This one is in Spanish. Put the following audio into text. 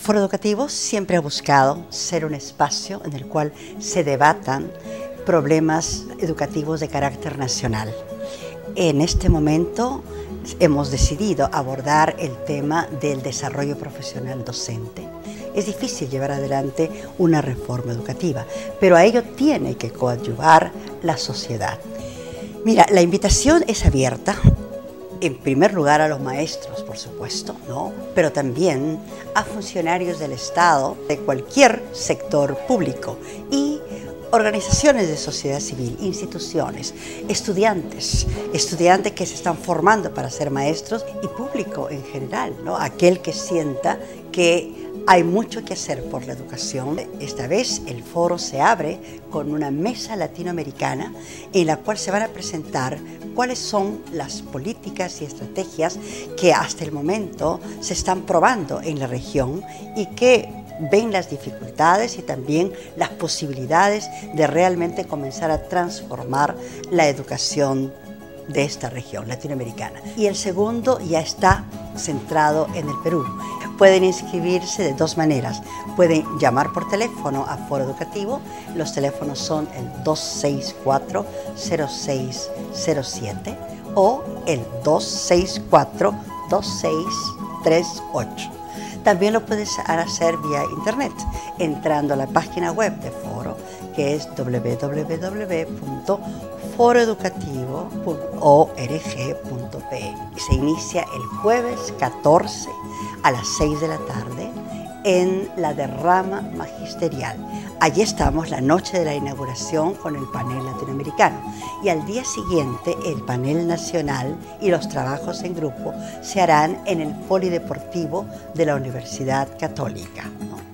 Foro Educativo siempre ha buscado ser un espacio en el cual se debatan problemas educativos de carácter nacional. En este momento hemos decidido abordar el tema del desarrollo profesional docente. Es difícil llevar adelante una reforma educativa, pero a ello tiene que coadyuvar la sociedad. Mira, la invitación es abierta, en primer lugar a los maestros, por supuesto, ¿no? Pero también a funcionarios del Estado, de cualquier sector público y organizaciones de sociedad civil, instituciones, estudiantes que se están formando para ser maestros y público en general, ¿no? Aquel que sienta que hay mucho que hacer por la educación. Esta vez el foro se abre con una mesa latinoamericana en la cual se van a presentar cuáles son las políticas y estrategias que hasta el momento se están probando en la región y que ven las dificultades y también las posibilidades de realmente comenzar a transformar la educación de esta región latinoamericana. Y el segundo ya está centrado en el Perú. Pueden inscribirse de dos maneras. Pueden llamar por teléfono a Foro Educativo. Los teléfonos son el 264-0607 o el 264-2638. También lo puedes hacer vía internet, entrando a la página web de Foro, que es www.foroeducativo.org.pe. Se inicia el jueves 14 a las 6 de la tarde en la derrama magisterial. Allí estamos la noche de la inauguración con el panel latinoamericano y al día siguiente el panel nacional y los trabajos en grupo se harán en el polideportivo de la Universidad Católica, ¿no?